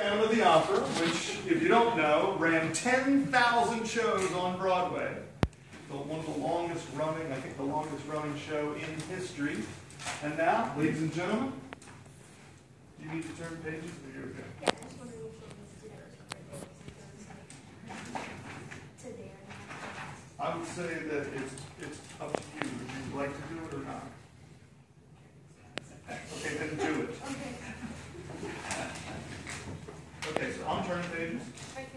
Phantom of the Opera, which, if you don't know, ran 10,000 shows on Broadway. One of the longest running, I think the longest running show in history. And now, ladies and gentlemen, do you need to turn pages or you're okay? Yeah, I just wondering which one was today or something. Today or not. I would say that it's up to you if you'd like to do it or not. Okay, then do it. Okay. Okay, so I'm turning pages. Right.